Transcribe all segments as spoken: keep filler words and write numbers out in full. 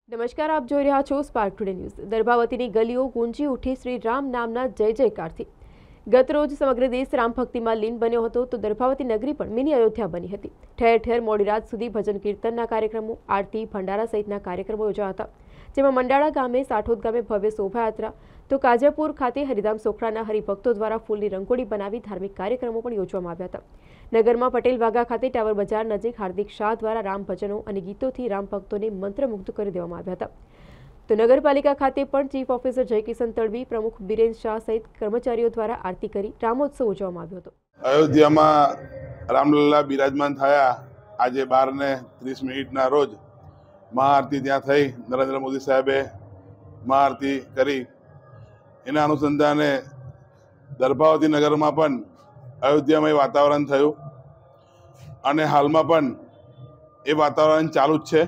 નમસ્કાર, આપ જોઈ રહ્યા છો સ્પાર્ક ટુડે ન્યૂઝ। દર્ભાવતીની ગલીઓ ગુંજી ઉઠી શ્રી રામ નામના જય જયકારથી। ગત રોજ સમગ્ર દેશ રામ ભક્તિમાં લીન બન્યો હતો તો દર્ભાવતી નગરી પણ મિની અયોધ્યા બની હતી। ઠેર ઠેર મોડી રાત સુધી ભજન કીર્તનના કાર્યક્રમો, આરતી, ભંડારા સહિતના કાર્યક્રમો યોજાયા હતા। જેમાં મંડાળા ગામે, સાઠોદ ગામે ભવ્ય શોભાયાત્રા તો કાજરપુર ખાતે હરિધામ સોખરાના હરિભક્તો દ્વારા ફૂલની રંગોળી બનાવી ધાર્મિક કાર્યક્રમો પણ યોજવામાં આવ્યા હતા। નગરમાં પટેલ વાગા ખાતે ટાવર બજાર નજીક હાર્દિક શાહ દ્વારા રામ ભજનો અને ગીતોથી રામ ભક્તોને મંત્રમુગ્ધ કરી દેવામાં આવ્યા હતા। તો નગરપાલિકા ખાતે પણ ચીફ ઓફિસર જયકિશન તડવી, પ્રમુખ બિરેન શાહ સહિત કર્મચારીઓ દ્વારા આરતી કરી રામોત્સવ ઉજવવામાં આવ્યો હતો। અયોધ્યામાં રામલલ્લા બિરાજમાન થયા આજે બાર ને ત્રીસ મિનિટના રોજ મહાઆરતી ત્યાં થઈ। નરેન્દ્ર મોદી સાહેબે મહાઆરતી કરી। એના અનુસંધાને દર્ભાવતી નગરમાં પણ અયોધ્યામય વાતાવરણ થયું અને હાલમાં પણ એ વાતાવરણ ચાલુ જ છે।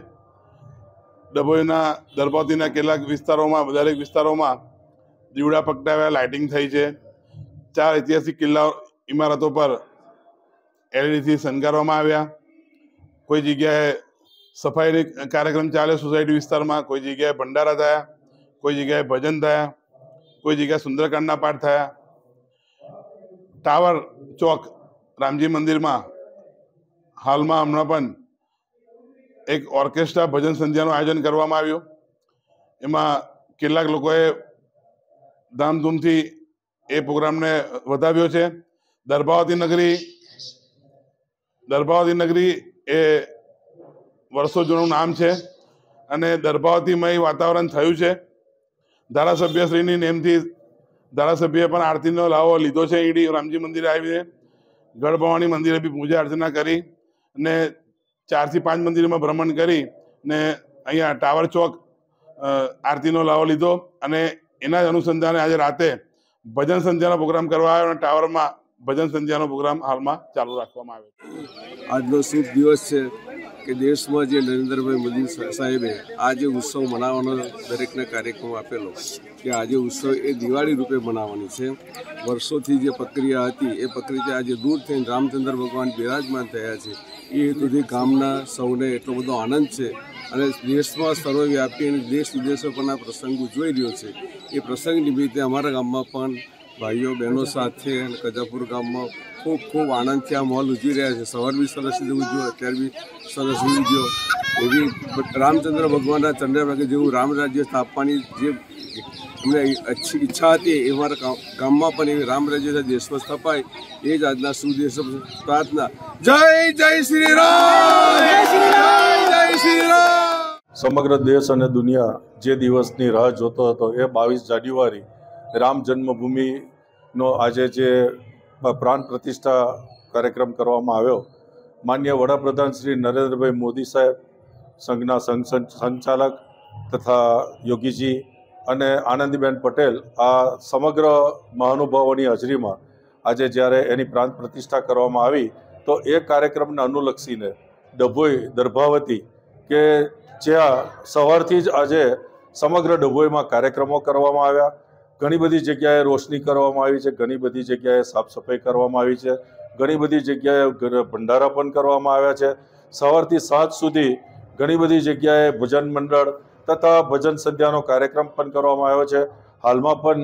ડભોઈના દર્ભાવતીના કેટલાક વિસ્તારોમાં, દરેક વિસ્તારોમાં દીવડા પ્રગટાવ્યા, લાઇટિંગ થઈ છે। ચાર ઐતિહાસિક કિલ્લા ઇમારતો પર એલઈડીથી શણગારવામાં આવ્યા। કોઈ જગ્યાએ સફાઈ કાર્યક્રમ ચાલે સોસાયટી વિસ્તારમાં, કોઈ જગ્યાએ ભંડારા થયા, કોઈ જગ્યાએ ભજન થયા, કોઈ જગ્યાએ સુંદરકાંડના પાઠ થયા। ટાવર ચોક રામજી મંદિરમાં હાલમાં હમણાં પણ એક ઓર્કેસ્ટ્રા ભજન સંધ્યાનું આયોજન કરવામાં આવ્યું। એમાં કેટલાક લોકોએ ધામધૂમથી એ પ્રોગ્રામને વધાવ્યો છે। દર્ભાવતી નગરી દર્ભાવતી નગરી એ વર્ષો જૂનું નામ છે અને દર્ભાવતીમય વાતાવરણ થયું છે। ધારાસભ્યશ્રીની નેમથી ધારાસભ્યએ પણ આરતીનો લાવો લીધો છે। ઈડી રામજી મંદિરે આવીને ગઢ ભવાની મંદિરે બી પૂજા અર્ચના કરી અને ચારથી પાંચ મંદિરમાં ભ્રમણ કરી ને અહીંયા ટાવર ચોક આરતીનો લાવો લીધો અને એના જ અનુસંધાને આજે રાતે ભજન સંધ્યાનો પ્રોગ્રામ કરવા આવ્યો અને ટાવરમાં ભજન સંધ્યાનો પ્રોગ્રામ હાલમાં ચાલુ રાખવામાં આવ્યો। આજનો શુભ દિવસ છે કે દેશમાં જે નરેન્દ્રભાઈ મોદી સાહેબે આ જે ઉત્સવ મનાવવાનો દરેકને કાર્યક્રમ આપેલો કે આજે ઉત્સવ એ દિવાળી રૂપે મનાવવાની છે। વર્ષોથી જે પ્રક્રિયા હતી એ પ્રક્રિયા આજે દૂર થઈને રામચંદ્ર ભગવાન બિરાજમાન થયા છે। એ હેતુથી ગામના સૌને એટલો બધો આનંદ છે અને દેશમાં સર્વવ્યાપી અને દેશ વિદેશો પરના પ્રસંગો જોઈ રહ્યો છે। એ પ્રસંગ નિમિત્તે અમારા ગામમાં પણ ભાઈઓ બહેનો સાથે અને કજાપુર ગામમાં ખૂબ ખૂબ આનંદથી આ માહોલ ઉજવી રહ્યા છે। સવાર બી સરસ રીતે ઉજવ્યો, અત્યારે બી સરસ ઉજવ્યો। એવી રામચંદ્ર ભગવાનના ચંદ્રભાગે જેવું રામ રાજ્ય સ્થાપવાની જે અમને ઈચ્છા હતી એ અમારા ગામમાં પણ એવી રામ રાજ્ય દેશમાં સ્થપાય એ જ આજના સુદેશ પ્રાર્થના। જય જય શ્રી રામ, જય શ્રી રામ, જય શ્રી રામ। સમગ્ર દેશ અને દુનિયા જે દિવસની રાહ જોતો હતો એ બાવીસ જાન્યુઆરી રામ જન્મભૂમિનો આજે જે પ્રાણ પ્રતિષ્ઠા કાર્યક્રમ કરવામાં આવ્યો। માનનીય વડાપ્રધાન શ્રી નરેન્દ્રભાઈ મોદી સાહેબ, સંઘના સંઘ સંચાલક તથા યોગીજી અને આનંદીબેન પટેલ આ સમગ્ર મહાનુભાવોની હાજરીમાં આજે જ્યારે એની પ્રાણ પ્રતિષ્ઠા કરવામાં આવી તો એ કાર્યક્રમને અનુલક્ષીને ડભોઈ દર્ભાવતી કે જ્યાં સવારથી જ આજે સમગ્ર ડભોઈમાં કાર્યક્રમો કરવામાં આવ્યા। ઘણી બધી જગ્યાએ રોશની કરવામાં આવી છે, ઘણી બધી જગ્યાએ સાફ સફાઈ કરવામાં આવી છે, ઘણી બધી જગ્યાએ ભંડારા પણ કરવામાં આવ્યા છે। સવારથી સાંજ સુધી ઘણી બધી જગ્યાએ ભજન મંડળ તથા ભજન સંધ્યાનો કાર્યક્રમ પણ કરવામાં આવ્યો છે। હાલમાં પણ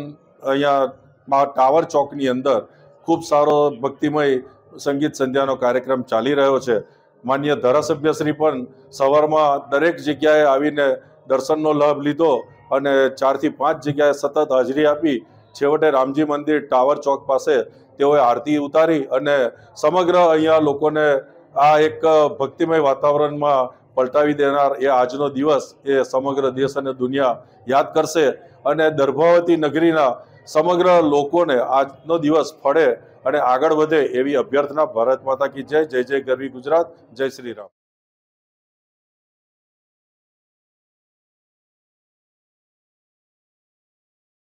અહીંયા ટાવર ચોકની અંદર ખૂબ સારો ભક્તિમય સંગીત સંધ્યાનો કાર્યક્રમ ચાલી રહ્યો છે। માનનીય ધારાસભ્યશ્રી પણ સવારમાં દરેક જગ્યાએ આવીને દર્શનનો લાભ લીધો અને ચારથી પાંચ જગ્યાએ સતત હાજરી આપી છેવટે રામજી મંદિર ટાવર ચોક પાસે તેઓએ આરતી ઉતારી અને સમગ્ર અહીંયા લોકોને આ એક ભક્તિમય વાતાવરણમાં પલટાવી દેનાર એ આજનો દિવસ એ સમગ્ર દેશ અને દુનિયા યાદ કરશે અને દર્ભાવતી નગરીના સમગ્ર લોકોને આજનો દિવસ ફળે અને આગળ વધે એવી અભ્યર્થના। ભારત માતા કી જય, જય જય ગરવી ગુજરાત, જય શ્રી રામ।